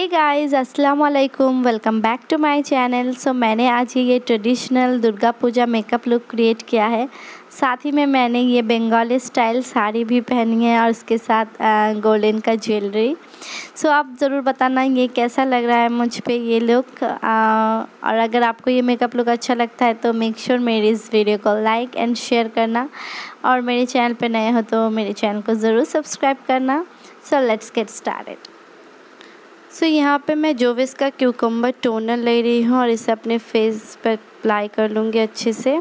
Guys, अस्सलाम वालेकुम। Welcome back to my channel. So मैंने आज ये traditional Durga Puja makeup look create किया है। साथ ही में मैंने ये बंगाली स्टाइल साड़ी भी पहनी है और उसके साथ गोल्डन का ज्वेलरी। सो आप ज़रूर बताना ये कैसा लग रहा है मुझ पे ये लुक। और अगर आपको ये मेकअप लुक अच्छा लगता है तो मेक श्योर मेरी इस वीडियो को लाइक एंड शेयर करना, और मेरे चैनल पे नए हो तो मेरे चैनल को ज़रूर सब्सक्राइब करना। So let's get started. So यहाँ पे मैं जोविस का क्यूकम्बर टोनर ले रही हूँ और इसे अपने फेस पर अप्लाई कर लूँगी अच्छे से।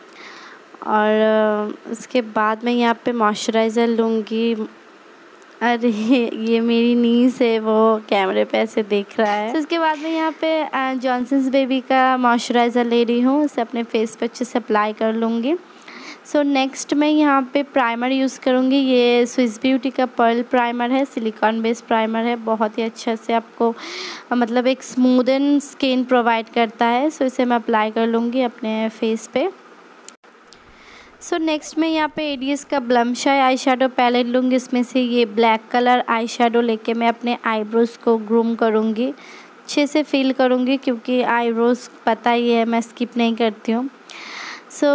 और उसके बाद मैं यहाँ पे मॉइस्चराइज़र लूँगी। अरे ये मेरी नीस है, वो कैमरे पे ऐसे देख रहा है। तो उसके बाद मैं यहाँ पे जॉनसन्स बेबी का मॉइस्चराइज़र ले रही हूँ, इसे अपने फेस पे अच्छे से अप्लाई कर लूँगी। सो नेक्स्ट मैं यहाँ पे प्राइमर यूज़ करूँगी। ये स्विस ब्यूटी का पर्ल प्राइमर है, सिलिकॉन बेस्ड प्राइमर है। बहुत ही अच्छा से आपको मतलब एक स्मूदन स्किन प्रोवाइड करता है। सो इसे मैं अप्लाई कर लूँगी अपने फेस पे। सो नेक्स्ट मैं यहाँ पे एडीएस का ब्लश आई शेडो पैलेट लूँगी। इसमें से ये ब्लैक कलर आई शेडो लेके मैं अपने आईब्रोज़ को ग्रूम करूँगी, अच्छे से फील करूँगी, क्योंकि आईब्रोज़ पता ही है मैं स्किप नहीं करती हूँ। सो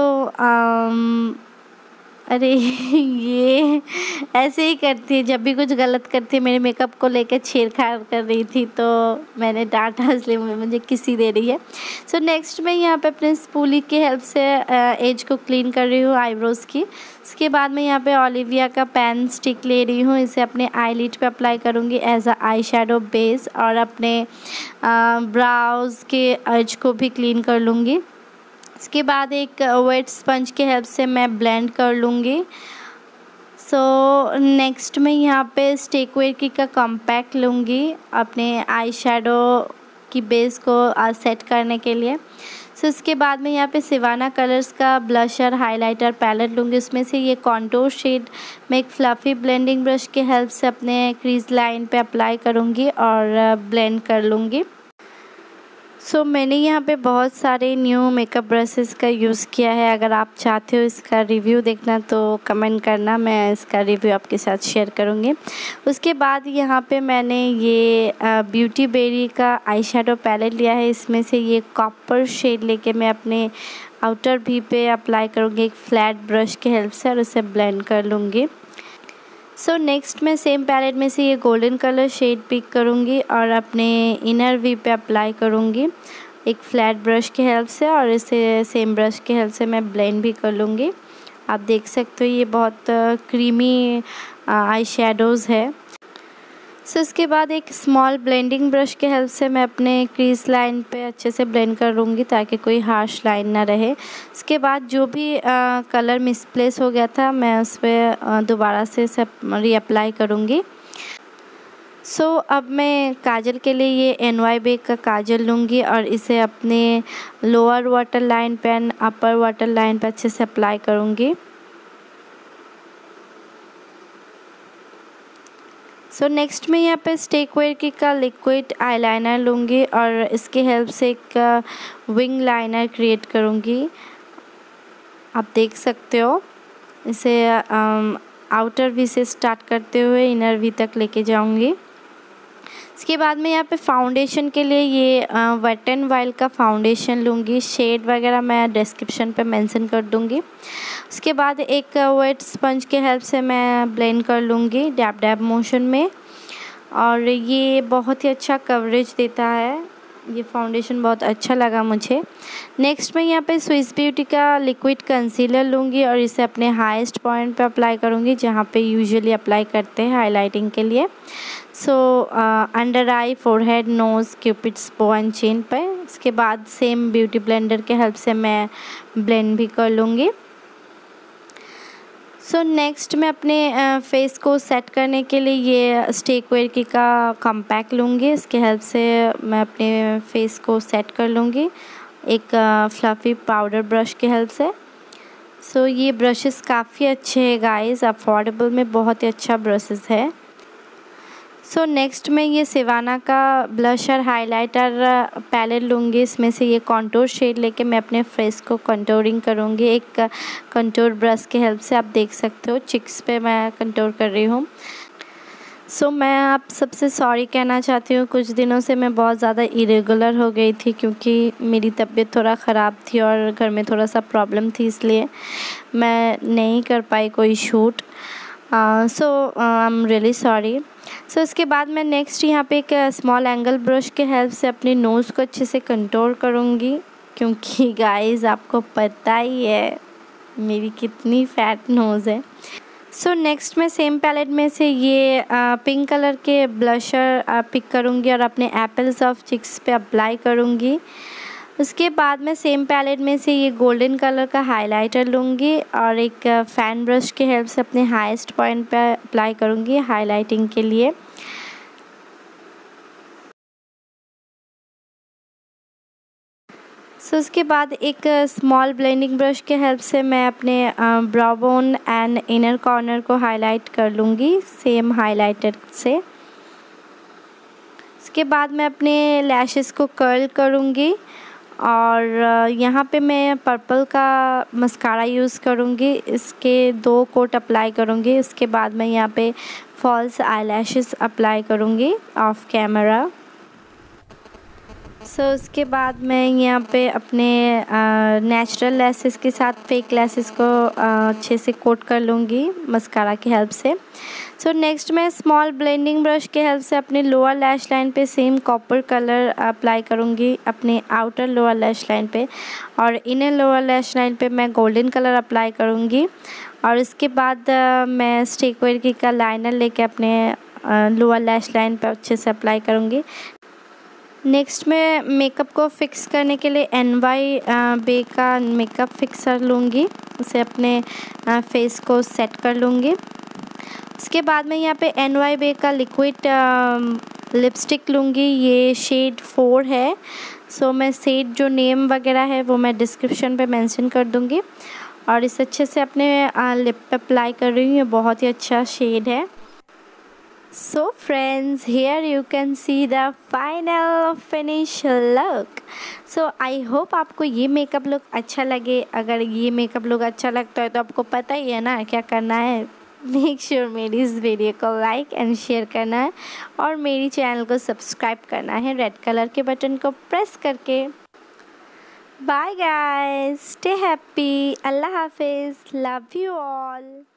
अरे ये ऐसे ही करती है, जब भी कुछ गलत करती है। मेरे मेकअप को लेकर छेड़छाड़ कर रही थी तो मैंने डांटा, इसलिए मुझे किसी दे रही है। सो नेक्स्ट मैं यहाँ पे अपने स्पूली की हेल्प से एज को क्लीन कर रही हूँ आईब्रोज़ की। उसके बाद मैं यहाँ पे ओलिविया का पेन स्टिक ले रही हूँ, इसे अपने आईलिड पे अप्लाई करूँगी as a eye shadow base, और अपने ब्राउज़ के एज को भी क्लीन कर लूँगी। इसके बाद एक वेट स्पंज के हेल्प से मैं ब्लेंड कर लूँगी। सो नेक्स्ट मैं यहाँ पे स्टेकवेयर का कॉम्पैक्ट लूँगी अपने आई शेडो की बेस को सेट करने के लिए। सो इसके बाद मैं यहाँ पे सिवाना कलर्स का ब्लशर हाइलाइटर पैलेट लूँगी। उसमें से ये कॉन्टूर शेड मैं एक फ्लफ़ी ब्लेंडिंग ब्रश के हेल्प से अपने क्रीज लाइन पे अप्लाई करूँगी और ब्लेंड कर लूँगी। सो मैंने यहाँ पे बहुत सारे न्यू मेकअप ब्रशेस का यूज़ किया है। अगर आप चाहते हो इसका रिव्यू देखना तो कमेंट करना, मैं इसका रिव्यू आपके साथ शेयर करूँगी। उसके बाद यहाँ पे मैंने ये ब्यूटी बेरी का आई शेडो पैलेट लिया है। इसमें से ये कॉपर शेड लेके मैं अपने आउटर भी पे अप्लाई करूँगी एक फ्लैट ब्रश के हेल्प से, और उसे ब्लेंड कर लूँगी। सो नेक्स्ट मैं सेम पैलेट में से ये गोल्डन कलर शेड पिक करूँगी और अपने इनर वी पे अप्लाई करूँगी एक फ्लैट ब्रश के हेल्प से, और इसे सेम ब्रश के हेल्प से मैं ब्लेंड भी कर लूँगी। आप देख सकते हो ये बहुत क्रीमी आई शेडोज़ है। सो इसके बाद एक स्मॉल ब्लेंडिंग ब्रश के हेल्प से मैं अपने क्रीज लाइन पे अच्छे से ब्लेंड कर लूँगी ताकि कोई हार्श लाइन ना रहे। इसके बाद जो भी कलर मिसप्लेस हो गया था मैं उस पर दोबारा से सब रीअप्लाई करूँगी। सो अब मैं काजल के लिए ये NY का काजल लूँगी और इसे अपने लोअर वाटर लाइन पे एंड अपर वाटर लाइन पे अच्छे से अप्लाई करूँगी। सो नेक्स्ट मैं यहाँ पे स्टेकवेयर का लिक्विड आईलाइनर लूँगी और इसके हेल्प से एक विंग लाइनर क्रिएट करूँगी। आप देख सकते हो इसे आउटर वी से स्टार्ट करते हुए इनर वी तक लेके जाऊँगी। इसके बाद मैं यहाँ पे फाउंडेशन के लिए ये वेट एंड वाइल्ड का फाउंडेशन लूँगी। शेड वगैरह मैं डिस्क्रिप्शन पे मेंशन कर दूँगी। उसके बाद एक वेट स्पंज के हेल्प से मैं ब्लेंड कर लूँगी डैब डैब मोशन में, और ये बहुत ही अच्छा कवरेज देता है। ये फाउंडेशन बहुत अच्छा लगा मुझे। नेक्स्ट मैं यहाँ पे स्विस ब्यूटी का लिक्विड कंसीलर लूँगी और इसे अपने हाईएस्ट पॉइंट पे अप्लाई करूँगी जहाँ पे यूजुअली अप्लाई करते हैं हाइलाइटिंग के लिए। So under eye, forehead, nose, cupid's bow and chin पे। इसके बाद सेम ब्यूटी ब्लेंडर के हेल्प से मैं ब्लेंड भी कर लूँगी। सो नेक्स्ट मैं अपने फेस को सेट करने के लिए ये स्टेकवेयर का कॉम्पैक्ट लूँगी। इसके हेल्प से मैं अपने फेस को सेट कर लूँगी एक फ्लफ़ी पाउडर ब्रश के हेल्प से। सो ये ब्रशेस काफ़ी अच्छे हैं गाइस, अफोर्डेबल में बहुत ही अच्छा ब्रशेस है। सो नेक्स्ट मैं ये सिवाना का ब्लशर हाइलाइटर पैलेट लूँगी। इसमें से ये कॉन्टूर शेड लेके मैं अपने फेस को कंटूरिंग करूँगी एक कंटूर ब्रश के हेल्प से। आप देख सकते हो चिक्स पे मैं कंटूर कर रही हूँ। मैं आप सबसे सॉरी कहना चाहती हूँ। कुछ दिनों से मैं बहुत ज़्यादा इरेगुलर हो गई थी क्योंकि मेरी तबीयत थोड़ा ख़राब थी और घर में थोड़ा सा प्रॉब्लम थी, इसलिए मैं नहीं कर पाई कोई shoot. I am really sorry. इसके बाद मैं नेक्स्ट यहाँ पे एक स्मॉल एंगल ब्रश के हेल्प से अपनी नोज़ को अच्छे से कंट्रोल करूँगी, क्योंकि गाइस आपको पता ही है मेरी कितनी फैट नोज़ है। नेक्स्ट मैं सेम पैलेट में से ये पिंक कलर के ब्लशर पिक करूँगी और अपने एप्पल्स ऑफ चिक्स पे अप्लाई करूँगी। उसके बाद मैं सेम पैलेट में से ये गोल्डन कलर का हाइलाइटर लूँगी और एक फ़ैन ब्रश के हेल्प से अपने हाईएस्ट पॉइंट पे अप्लाई करूँगी हाइलाइटिंग के लिए। उसके बाद एक स्मॉल ब्लेंडिंग ब्रश के हेल्प से मैं अपने brow bone and inner corner को हाईलाइट कर लूँगी सेम हाइलाइटर से। इसके बाद मैं अपने लैशेस को कर्ल करूँगी और यहाँ पे मैं पर्पल का मस्कारा यूज़ करूँगी। इसके 2 कोट अप्लाई करूँगी। उसके बाद मैं यहाँ पे फॉल्स आईलैशेस अप्लाई करूँगी ऑफ कैमरा। उसके बाद मैं यहाँ पे अपने नेचुरल लैसेस के साथ फेक लैसेस को अच्छे से कोट कर लूँगी मस्कारा की हेल्प से। नेक्स्ट मैं स्मॉल ब्लेंडिंग ब्रश के हेल्प से अपने लोअर लैश लाइन पे सेम कॉपर कलर अप्लाई करूँगी अपने आउटर लोअर लैश लाइन पे, और इनर लोअर लैश लाइन पे मैं गोल्डन कलर अप्लाई करूँगी। और इसके बाद मैं स्टेकवेयर का लाइनर लेके अपने लोअर लैश लाइन पे अच्छे से अप्लाई करूँगी। नेक्स्ट मैं मेकअप को फिक्स करने के लिए NY बे का मेकअप फिक्सर लूँगी, उसे अपने फेस को सेट कर लूँगी। उसके बाद मैं यहाँ पे NY बे का लिक्विड लिपस्टिक लूँगी, ये शेड 4 है। मैं शेड जो नेम वगैरह है वो मैं डिस्क्रिप्शन पे मेंशन कर दूँगी और इसे अच्छे से अपने लिप पे अप्लाई कर रही हूँ। ये बहुत ही अच्छा शेड है। Friends, here you can see the final finish look. I hope आपको ये मेकअप लुक अच्छा लगे। अगर ये मेकअप लुक अच्छा लगता है तो आपको पता ही है ना क्या करना है। मेक श्योर मेरी इस वीडियो को लाइक एंड शेयर करना है और मेरी चैनल को सब्सक्राइब करना है रेड कलर के बटन को प्रेस करके। बाय गाइस, स्टे हैप्पी, अल्लाह हाफिज़, लव यू ऑल।